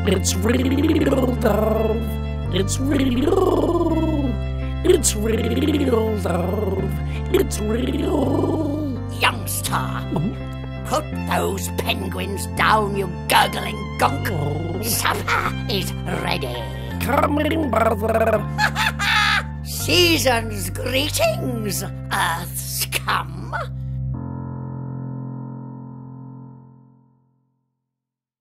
It's real, love. It's real. It's real, love. It's real. Youngstar, put those penguins down, you gurgling gunk. Supper is ready. Coming, brother. Season's greetings, Earth scum.